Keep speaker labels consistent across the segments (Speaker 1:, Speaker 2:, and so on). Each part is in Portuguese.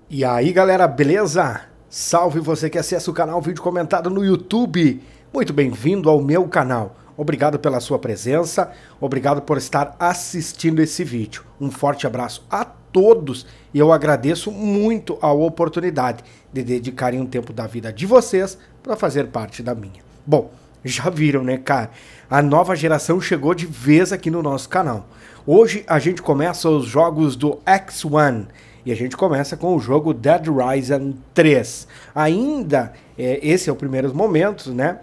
Speaker 1: E aí galera, beleza? Salve você que acessa o canal Vídeo Comentado no YouTube. Muito bem-vindo ao meu canal. Obrigado pela sua presença, obrigado por estar assistindo esse vídeo. Um forte abraço a todos e eu agradeço muito a oportunidade de dedicarem um tempo da vida de vocês para fazer parte da minha. Bom, já viram, né, cara? A nova geração chegou de vez aqui no nosso canal. Hoje a gente começa os jogos do X1 e a gente começa com o jogo Dead Rising 3. Ainda, esse é o primeiro momento, né?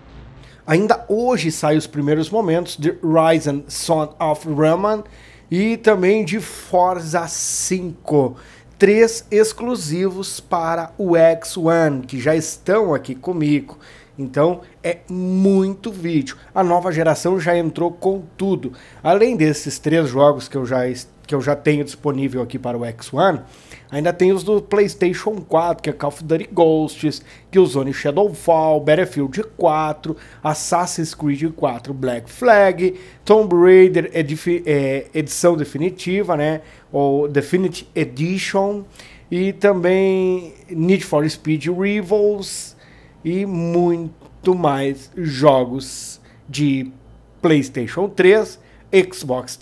Speaker 1: Ainda hoje saem os primeiros momentos de Ryzen Son of Roma e também de Forza 5. 3 exclusivos para o X1, que já estão aqui comigo. Então é muito vídeo. A nova geração já entrou com tudo. Além desses 3 jogos que eu já tenho disponível aqui para o X1, ainda tem os do PlayStation 4, que é Call of Duty Ghosts, Killzone Shadowfall, Battlefield 4, Assassin's Creed 4 Black Flag, Tomb Raider edição definitiva, né? Ou Definitive Edition, e também Need for Speed Rivals e muito mais jogos de PlayStation 3, Xbox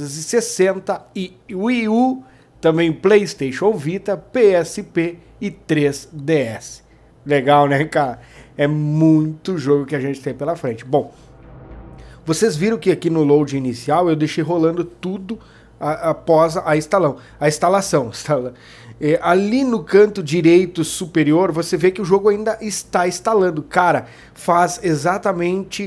Speaker 1: 360 e Wii U, também PlayStation Vita, PSP e 3DS. Legal, né, cara? É muito jogo que a gente tem pela frente. Bom, vocês viram que aqui no load inicial eu deixei rolando tudo após a instalação. Ali no canto direito superior você vê que o jogo ainda está instalando. Cara, faz exatamente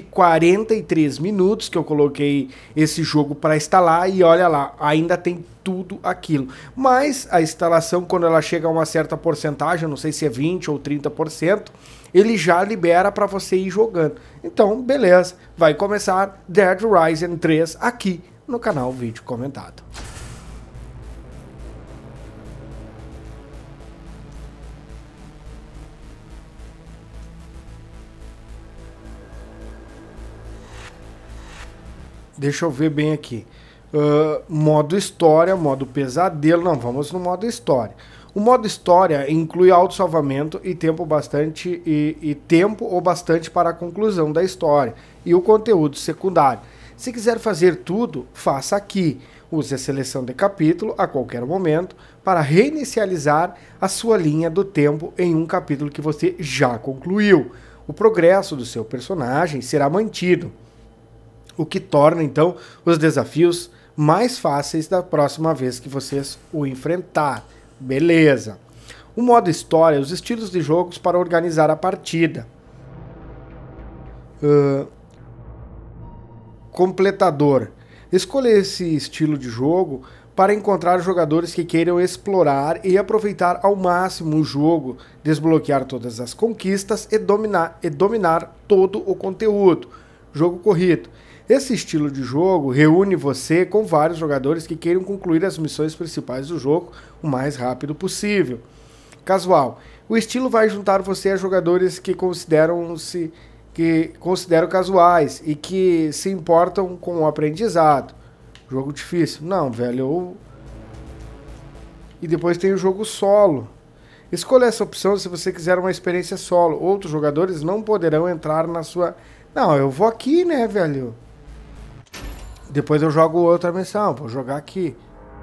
Speaker 1: 43 minutos que eu coloquei esse jogo para instalar e olha lá, ainda tem tudo aquilo. Mas a instalação, quando ela chega a uma certa porcentagem, não sei se é 20 ou 30%, ele já libera para você ir jogando. Então, beleza, vai começar Dead Rising 3 aqui no canal Vídeo Comentado. Deixa eu ver bem aqui. Modo história, modo pesadelo. Não, vamos no modo história. O modo história inclui autossalvamento e tempo bastante tempo ou bastante para a conclusão da história e o conteúdo secundário. Se quiser fazer tudo, faça aqui. Use a seleção de capítulo a qualquer momento para reinicializar a sua linha do tempo em um capítulo que você já concluiu. O progresso do seu personagem será mantido, o que torna então os desafios mais fáceis da próxima vez que vocês o enfrentar. Beleza. O modo história, os estilos de jogos para organizar a partida. Completador. Escolha esse estilo de jogo para encontrar jogadores que queiram explorar e aproveitar ao máximo o jogo, desbloquear todas as conquistas e dominar todo o conteúdo. Jogo corrido. Esse estilo de jogo reúne você com vários jogadores que queiram concluir as missões principais do jogo o mais rápido possível. Casual. O estilo vai juntar você a jogadores que consideram casuais e que se importam com o aprendizado. Jogo difícil? Não, velho. E depois tem o jogo solo. Escolha essa opção se você quiser uma experiência solo. Outros jogadores não poderão entrar na sua... Não, eu vou aqui, né, velho? Depois eu jogo outra missão, vou jogar aqui.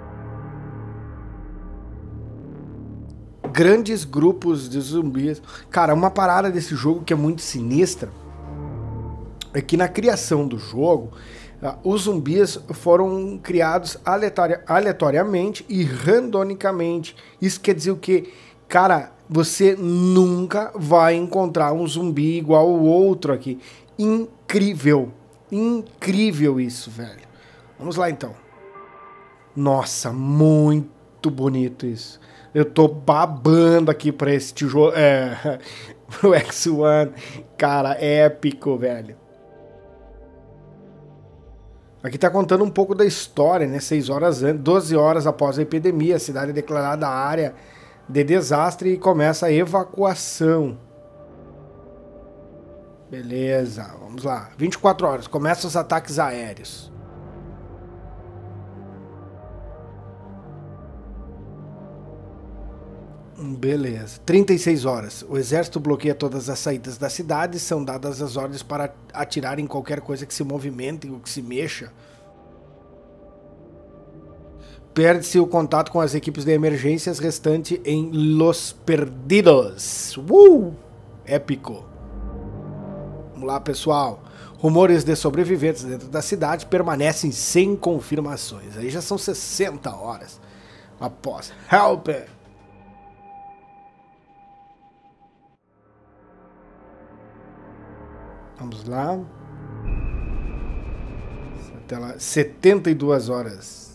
Speaker 1: Grandes grupos de zumbis. Cara, uma parada desse jogo que é muito sinistra é que na criação do jogo, os zumbis foram criados aleatoriamente e randomicamente. Isso quer dizer o quê? Cara, você nunca vai encontrar um zumbi igual o outro aqui. Incrível. Incrível isso, velho. Vamos lá, então. Nossa, muito bonito isso. Eu tô babando aqui pra esse tijolo... o X1. Cara, épico, velho. Aqui tá contando um pouco da história, né? 6 horas antes, 12 horas após a epidemia, a cidade é declarada área de desastre e começa a evacuação. Beleza, vamos lá. 24 horas, começam os ataques aéreos. Beleza. 36 horas. O exército bloqueia todas as saídas da cidade. São dadas as ordens para atirar em qualquer coisa que se movimente ou que se mexa. Perde-se o contato com as equipes de emergências restantes em Los Perdidos. Épico. Vamos lá, pessoal. Rumores de sobreviventes dentro da cidade permanecem sem confirmações. Aí já são 60 horas após. Help! Vamos lá. Até lá. 72 horas.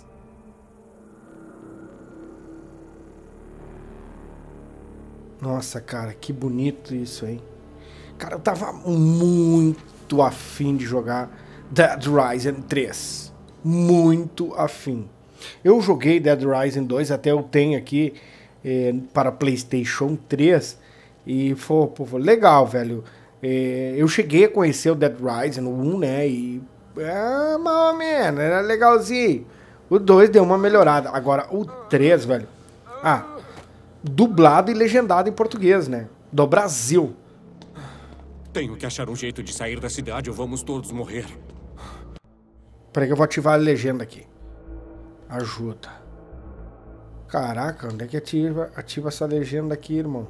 Speaker 1: Nossa, cara, que bonito isso, hein? Cara, eu tava muito afim de jogar Dead Rising 3. Muito afim. Eu joguei Dead Rising 2, até eu tenho aqui para PlayStation 3. E foi legal, velho. Eu cheguei a conhecer o Dead Rising, o 1, né? E mais ou menos, era legalzinho. O 2 deu uma melhorada. Agora, o 3, velho. Dublado e legendado em português, né? Do Brasil.
Speaker 2: Tenho que achar um jeito de sair da cidade ou vamos todos morrer.
Speaker 1: Peraí que eu vou ativar a legenda aqui. Ajuda. Caraca, onde é que ativa essa legenda aqui, irmão?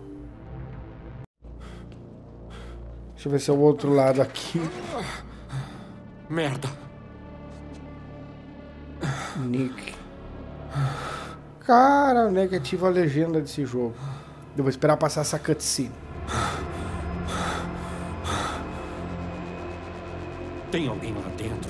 Speaker 1: Deixa eu ver se é o outro lado aqui.
Speaker 2: Merda.
Speaker 1: Nick. Cara, onde é que ativa a legenda desse jogo? Eu vou esperar passar essa cutscene.
Speaker 2: Tem alguém lá dentro?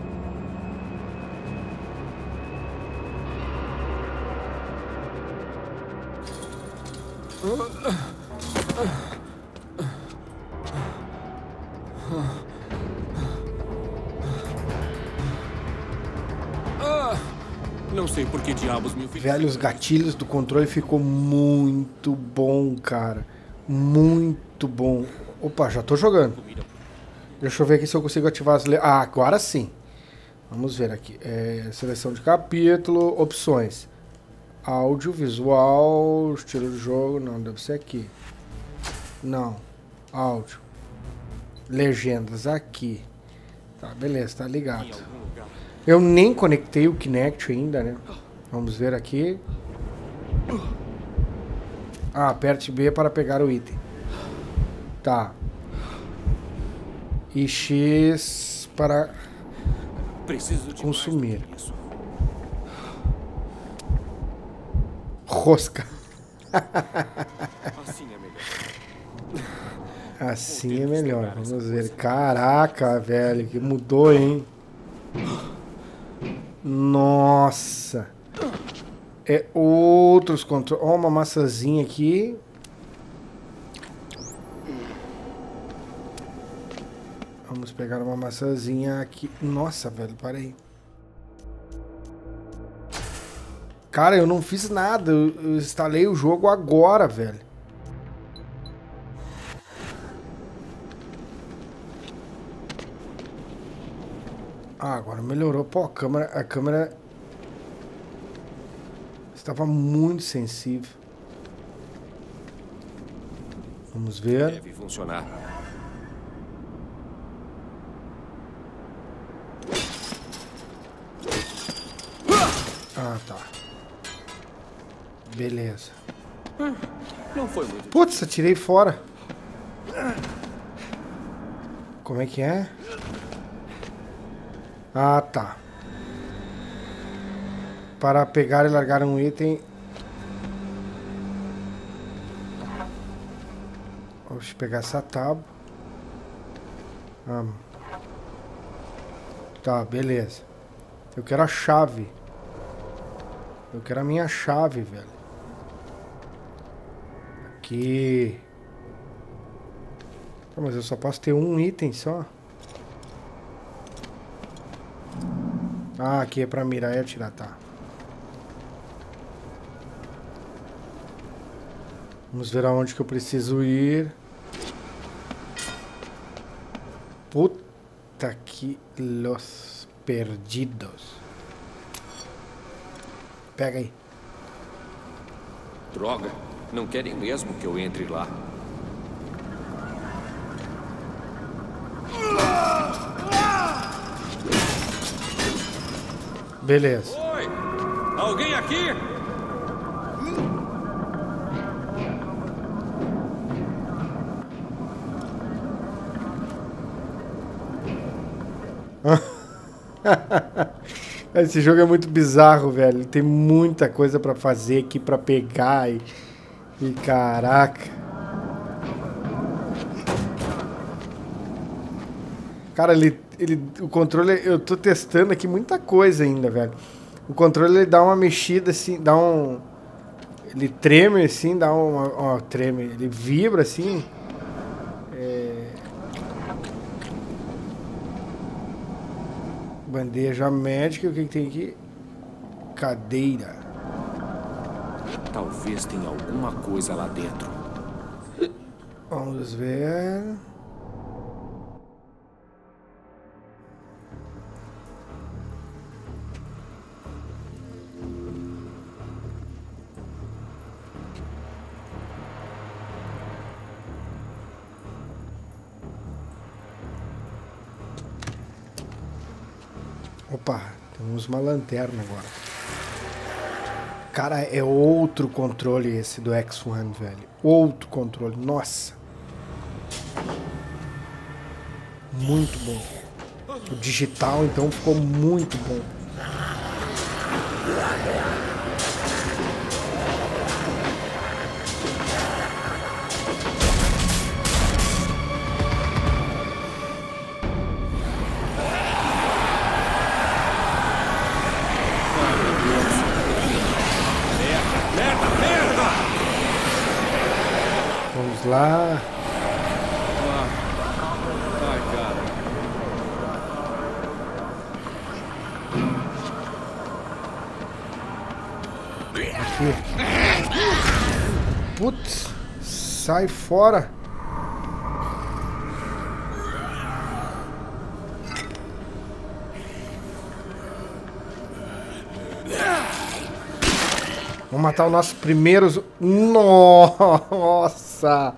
Speaker 2: Não sei por que diabos me fiz.
Speaker 1: Velho, os gatilhos do controle ficou muito bom, cara. Muito bom. Opa, já tô jogando. Deixa eu ver aqui se eu consigo ativar as... agora sim. Vamos ver aqui. Seleção de capítulo, opções. Áudio, visual, estilo de jogo. Não, deve ser aqui. Não. Áudio. Legendas aqui. Tá, beleza, tá ligado. Eu nem conectei o Kinect ainda, né? Vamos ver aqui. Aperte B para pegar o item. Tá. E X para consumir. Rosca.
Speaker 2: Assim é melhor.
Speaker 1: Assim é melhor. Vamos ver. Caraca, velho, que mudou, hein? Nossa. É outros controles. Ó, uma maçãzinha aqui. Vamos pegar uma maçãzinha aqui. Nossa, velho, parei. Cara, eu não fiz nada. Eu instalei o jogo agora, velho. Agora melhorou. Pô, a câmera estava muito sensível. Vamos ver.
Speaker 2: Deve funcionar.
Speaker 1: Tá. Beleza.
Speaker 2: Não foi muito.
Speaker 1: Putz, atirei fora. Como é que é? Tá. Para pegar e largar um item. Deixa eu pegar essa tábua. Tá, beleza. Eu quero a chave. Eu quero a minha chave, velho. Aqui. Mas eu só posso ter um item só. Aqui é pra mirar e atirar, tá. Vamos ver aonde que eu preciso ir. Puta que Los Perdidos. Pega aí.
Speaker 2: Droga. Não querem mesmo que eu entre lá.
Speaker 1: Beleza.
Speaker 2: Oi! Alguém aqui?
Speaker 1: Esse jogo é muito bizarro, velho. Tem muita coisa pra fazer aqui, pra pegar e caraca. Cara, o controle, eu tô testando aqui muita coisa ainda, velho. O controle ele dá uma mexida assim, ele treme assim, treme, ele vibra assim. Bandeja médica, o que tem aqui? Cadeira.
Speaker 2: Talvez tenha alguma coisa lá dentro.
Speaker 1: Vamos ver. Opa, temos uma lanterna agora. Cara, é outro controle esse do X1, velho. Outro controle, nossa. Muito bom. O digital, então, ficou muito bom. Vamos lá.
Speaker 2: Ai, cara.
Speaker 1: Aqui. Putz, sai fora. Vamos matar os nossos primeiros... Nossa!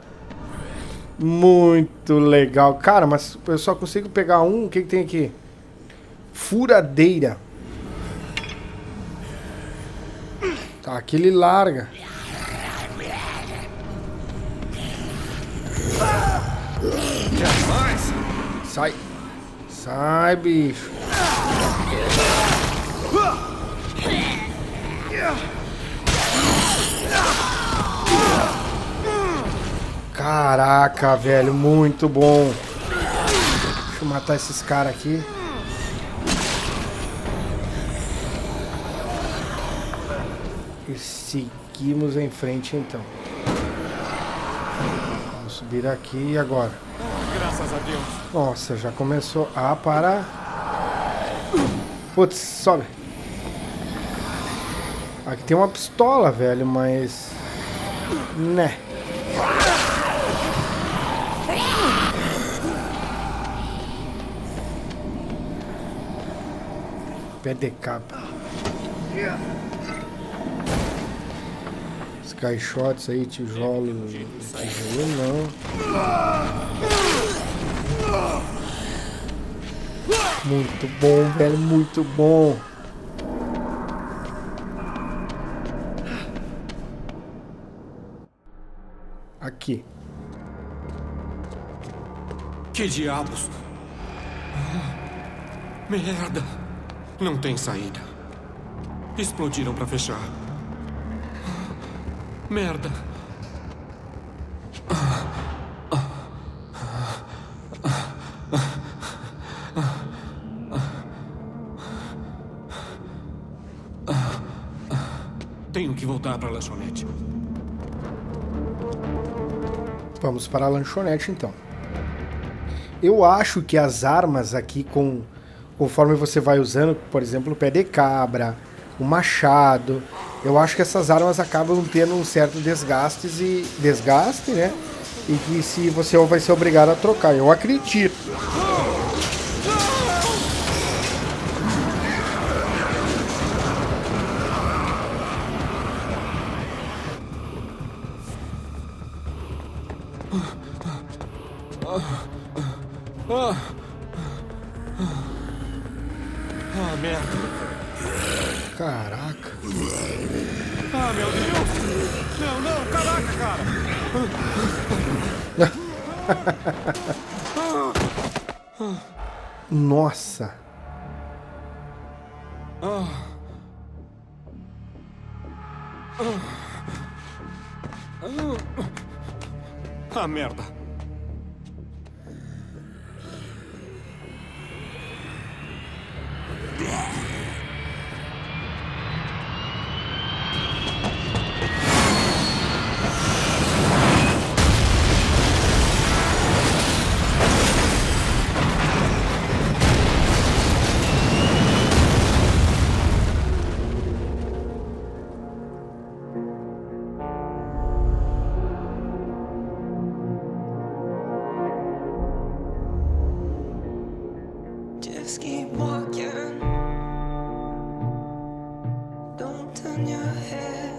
Speaker 1: Muito legal. Cara, mas eu só consigo pegar um. O que tem aqui? Furadeira. Tá, aqui ele larga. Sai. Sai, bicho. Caraca, velho, muito bom. Deixa eu matar esses caras aqui. E seguimos em frente, então. Vamos subir aqui e agora.
Speaker 2: Graças a Deus.
Speaker 1: Nossa, já começou a parar. Putz, sobe. Aqui tem uma pistola, velho, mas... Né. Pé de capa. Os caixotes aí, tijolo não. Muito bom, velho, muito bom. Aqui.
Speaker 2: Que diabos? Merda! Não tem saída. Explodiram pra fechar. Merda! Tenho que voltar pra lanchonete.
Speaker 1: Vamos para a lanchonete, então. Eu acho que as armas aqui, conforme você vai usando, por exemplo, o pé de cabra, o machado, eu acho que essas armas acabam tendo um certo desgaste, né? E que se você vai ser obrigado a trocar. Eu acredito.
Speaker 2: Merda.
Speaker 1: Caraca.
Speaker 2: Meu Deus. Não, caraca, cara.
Speaker 1: Nossa.
Speaker 2: Merda.
Speaker 3: Just keep walking. Don't turn your head.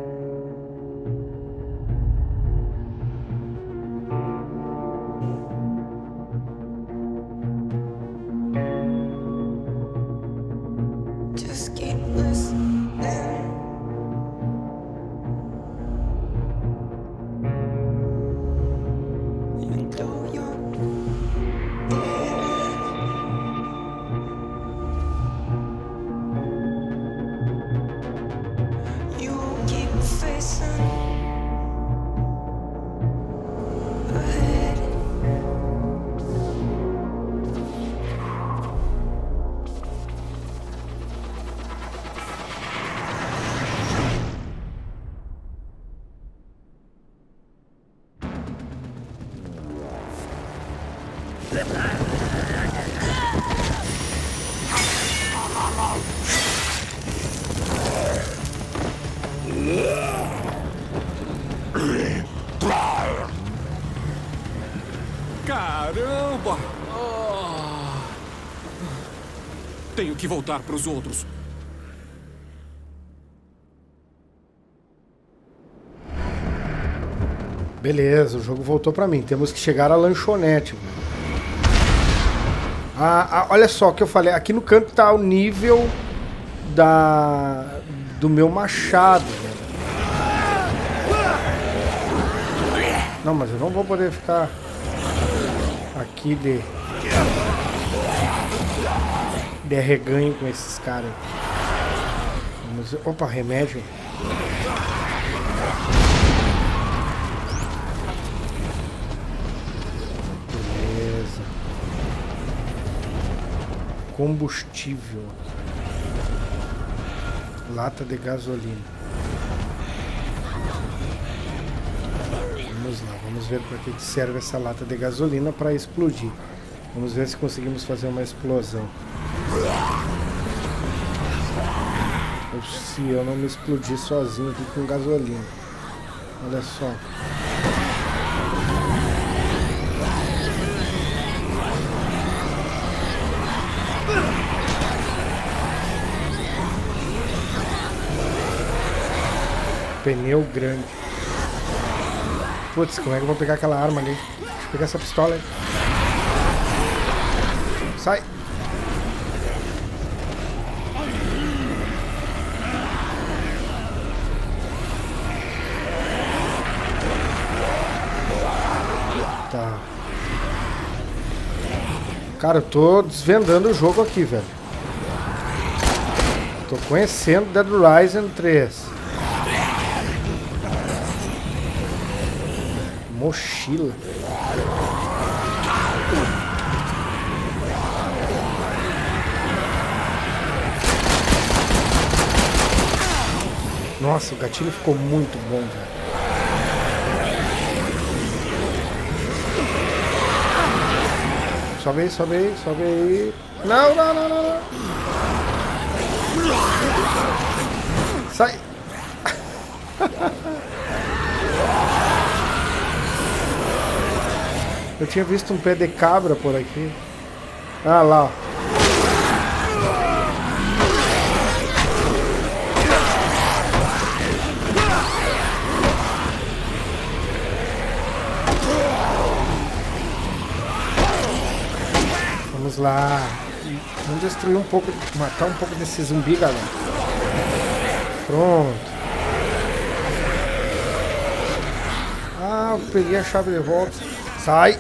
Speaker 3: Just keep listening. Even though you're
Speaker 2: Caramba! Tenho que voltar para os outros.
Speaker 1: Beleza, o jogo voltou pra mim. Temos que chegar à lanchonete. Olha só o que eu falei. Aqui no canto tá o nível do meu machado. Não, mas eu não vou poder ficar aqui de arreganho com esses caras. Opa, remédio. Beleza. Combustível. Lata de gasolina. Vamos lá, vamos ver para que serve essa lata de gasolina para explodir. Vamos ver se conseguimos fazer uma explosão. Ou se eu não me explodir sozinho aqui com gasolina. Olha só. Pneu grande. Putz, como é que eu vou pegar aquela arma ali? Deixa eu pegar essa pistola aí. Sai! Tá. Cara, eu tô desvendando o jogo aqui, velho. Tô conhecendo Dead Rising 3. Mochila. Nossa, o gatilho ficou muito bom, velho. Sobe aí, sobe aí, sobe aí. Não, não, não, não, não. Sai. Eu tinha visto um pé de cabra por aqui. Ah, lá, ó. Vamos lá. Vamos destruir um pouco, matar um pouco desse zumbi, galera. Pronto. Ah, eu peguei a chave de volta. Sai.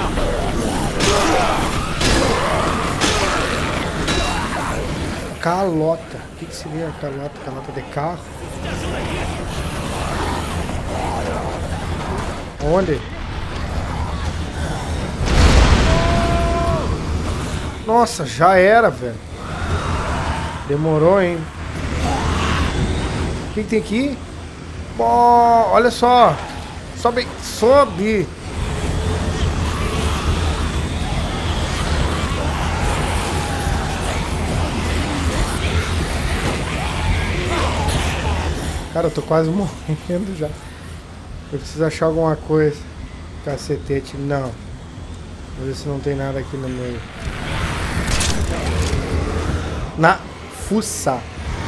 Speaker 1: Calota. O que seria calota? Calota de carro? Onde? Nossa, já era, velho. Demorou, hein? O que tem aqui? Bom, olha só. Sobe, sobe. Cara, eu tô quase morrendo já. Eu preciso achar alguma coisa. Cacetete, não. Vamos ver se não tem nada aqui no meio. Na fuça.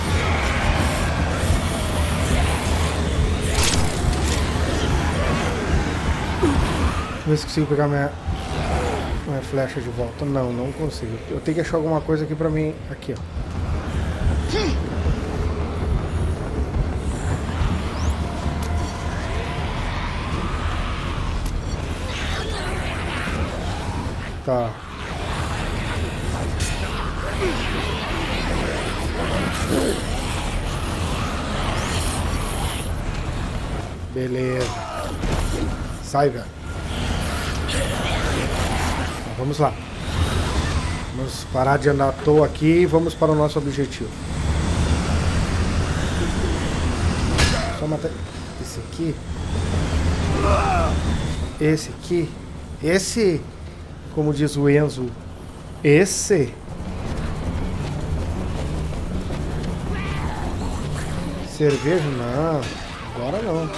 Speaker 1: Vamos ver se consigo pegar minha flecha de volta. Não, não consigo. Eu tenho que achar alguma coisa aqui pra mim. Aqui, ó. Tá. Beleza. Sai, velho. Então, vamos lá. Vamos parar de andar à toa aqui e vamos para o nosso objetivo. Só matar esse aqui. Esse aqui. Esse... Como diz o Enzo, esse cerveja não, agora não.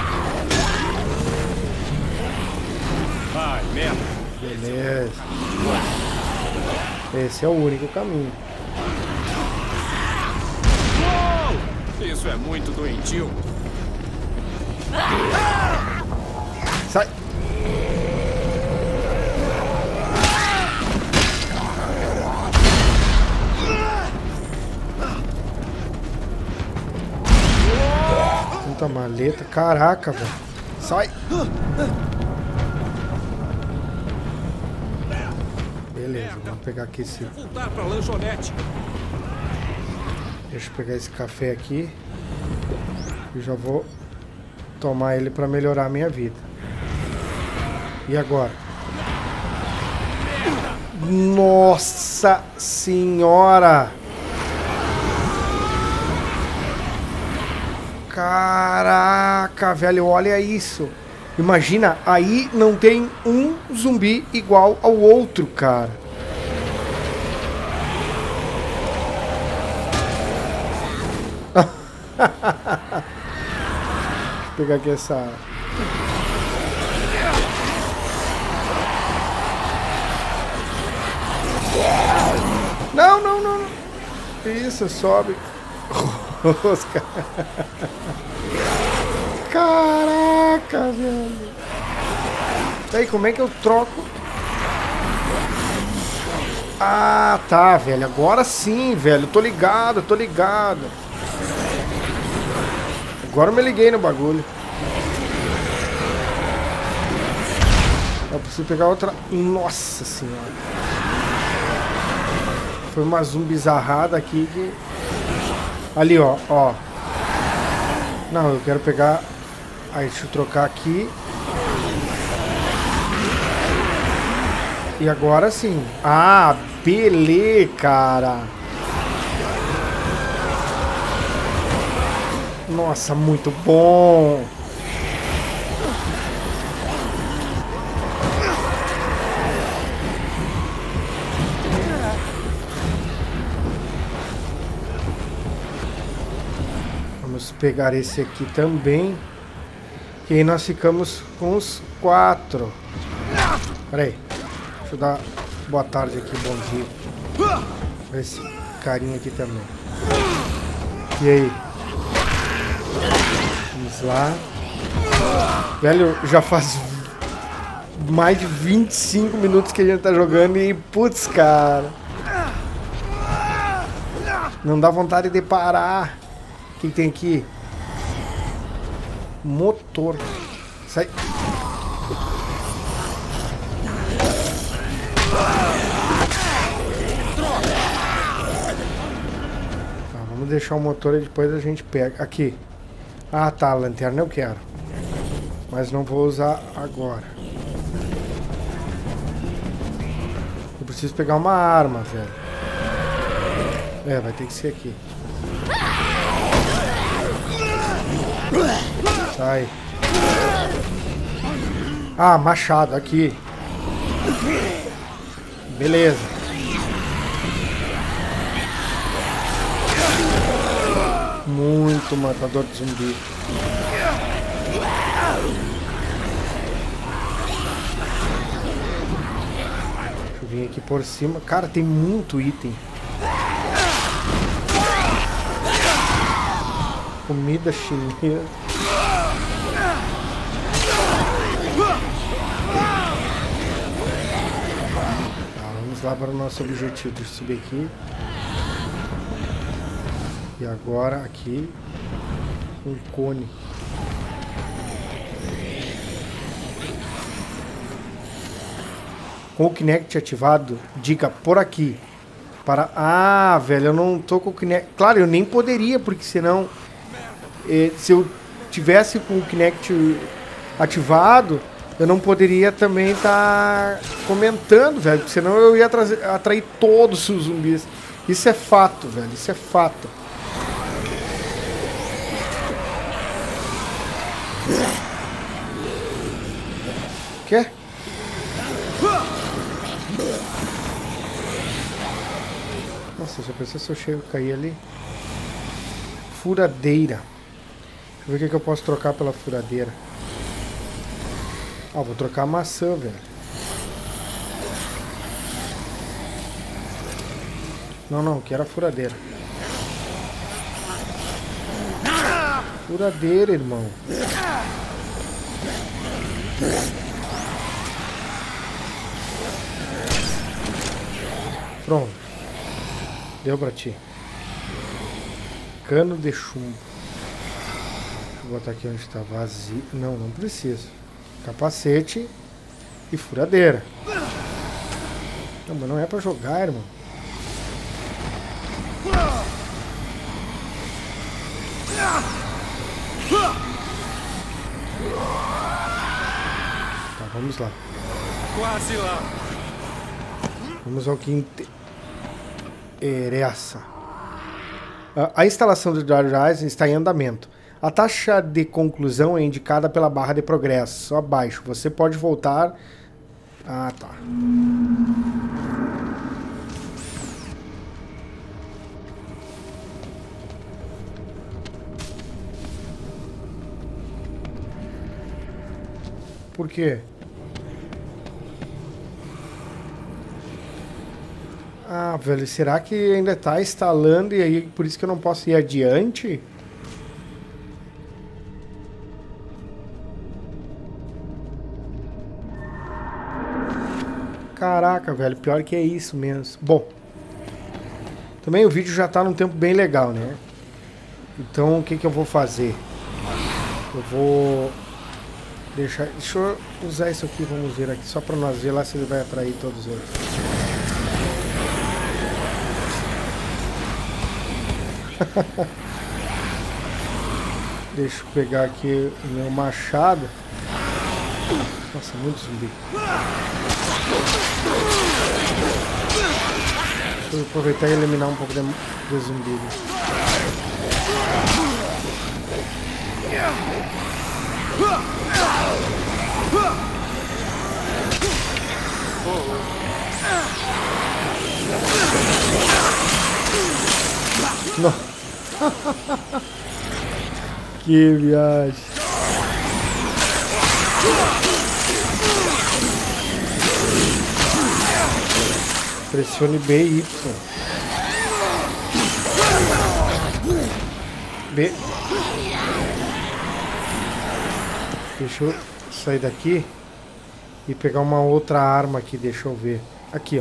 Speaker 2: Ai, merda.
Speaker 1: Beleza. Esse é o único caminho.
Speaker 2: Uou! Isso é muito doentio.
Speaker 1: Sai. Puta maleta, caraca, velho. Sai. Beleza, vamos pegar aqui esse...
Speaker 2: Voltar pra lanchonete.
Speaker 1: Deixa eu pegar esse café aqui. E já vou tomar ele pra melhorar a minha vida. E agora? Nossa senhora! Caraca, velho, olha isso. Imagina, aí não tem um zumbi igual ao outro, cara. Vou pegar aqui essa... Não, não, não, não. Isso, sobe. Caraca, velho. Aí, como é que eu troco? Ah, tá, velho. Agora sim, velho. Tô ligado, tô ligado. Agora eu me liguei no bagulho. Eu preciso pegar outra... Nossa senhora. Foi uma zumbizarrada aqui que... Ali, ó, ó. Não, eu quero pegar... Aí, deixa eu trocar aqui. E agora sim. Ah, beleza, cara. Nossa, muito bom. Vamos pegar esse aqui também. E aí nós ficamos com os 4. Pera aí. Deixa eu dar boa tarde aqui, bom dia. Esse carinha aqui também. E aí? Vamos lá. Velho, já faz mais de 25 minutos que a gente tá jogando e, putz, cara. Não dá vontade de parar. O que tem aqui? Motor. Sai. Tá, vamos deixar o motor e depois a gente pega. Aqui. Ah, tá. A lanterna eu quero. Mas não vou usar agora. Eu preciso pegar uma arma, velho. É, vai ter que ser aqui. Sai. Ah, machado, aqui. Beleza. Muito matador de zumbi. Deixa eu vir aqui por cima. Cara, tem muito item. Comida chinesa. Tá, vamos lá para o nosso objetivo. Deixa eu subir aqui. E agora aqui um cone. Com o Kinect ativado, dica por aqui. Para... Ah, velho, eu não tô com o Kinect. Claro, eu nem poderia, porque senão... se eu tivesse com o Kinect ativado, eu não poderia também estar comentando, velho. Porque senão eu ia atrair todos os zumbis. Isso é fato, velho. Isso é fato. Quê? Nossa, já pensou se eu chego a cair ali? Furadeira. Deixa eu ver o que eu posso trocar pela furadeira. Ah, vou trocar a maçã, velho. Não, quero a furadeira. Furadeira, irmão. Pronto. Deu pra ti. Cano de chumbo. Deixa eu botar aqui onde está vazio. Não preciso. Capacete e furadeira. Não, mas não é pra jogar, irmão. Tá, vamos lá.
Speaker 2: Quase lá.
Speaker 1: Vamos ao que interessa. A instalação do Dead Rising está em andamento. A taxa de conclusão é indicada pela barra de progresso abaixo. Você pode voltar... Ah, tá. Por quê? Ah, velho, será que ainda tá instalando e aí por isso que eu não posso ir adiante? Caraca, velho, pior que é isso mesmo. Bom, também o vídeo já tá num tempo bem legal, né? Então o que eu vou fazer? Eu vou deixa eu usar isso aqui, vamos ver aqui, só pra nós ver lá se ele vai atrair todos eles. Deixa eu pegar aqui o meu machado. Nossa, muito zumbi. Deixa eu aproveitar e eliminar um pouco de zumbi. Não. Que viagem. Pressione B e Y. B. Deixa eu sair daqui. E pegar uma outra arma aqui, deixa eu ver. Aqui, ó.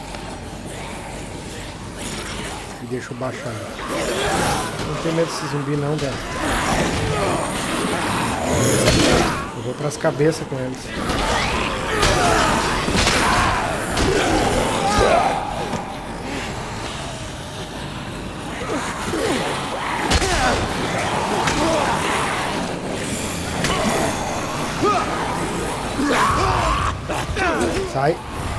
Speaker 1: E deixa eu baixar. Não tem medo desse zumbi não, velho. Eu vou pras cabeças com eles. Sai.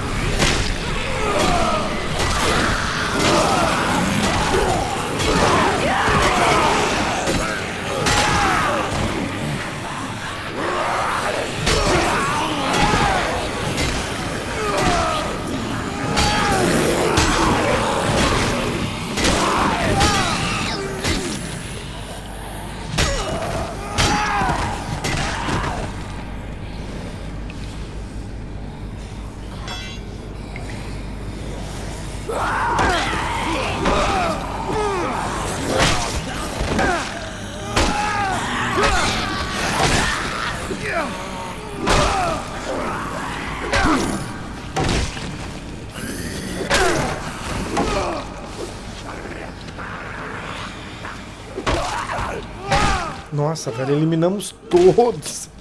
Speaker 1: Nossa, velho, eliminamos todos.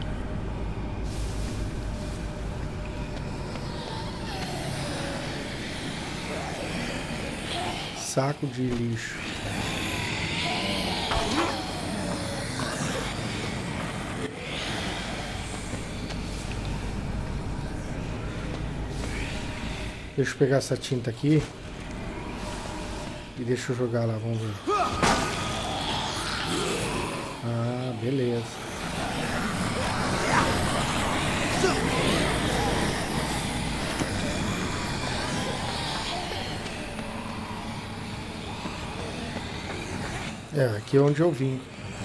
Speaker 1: Saco de lixo. Deixa eu pegar essa tinta aqui. E deixa eu jogar lá, vamos ver. Ah, beleza. É, aqui é onde eu vim.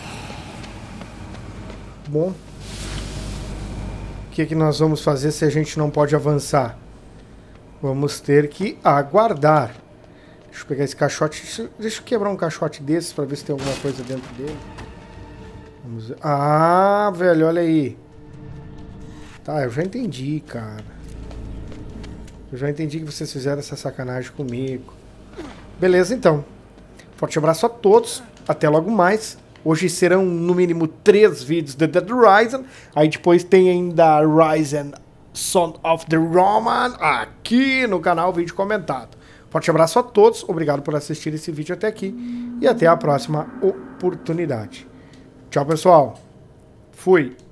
Speaker 1: Bom. O que que nós vamos fazer se a gente não pode avançar? Vamos ter que aguardar. Deixa eu pegar esse caixote. Deixa eu quebrar um caixote desses para ver se tem alguma coisa dentro dele. Vamos ver. Ah, velho, olha aí. Tá, eu já entendi, cara. Eu já entendi que vocês fizeram essa sacanagem comigo. Beleza, então. Forte abraço a todos. Até logo mais. Hoje serão no mínimo 3 vídeos de Dead Rising. Aí depois tem ainda Rising Son of the Roman aqui no canal, vídeo comentado. Forte abraço a todos. Obrigado por assistir esse vídeo até aqui. E até a próxima oportunidade. Tchau, pessoal. Fui.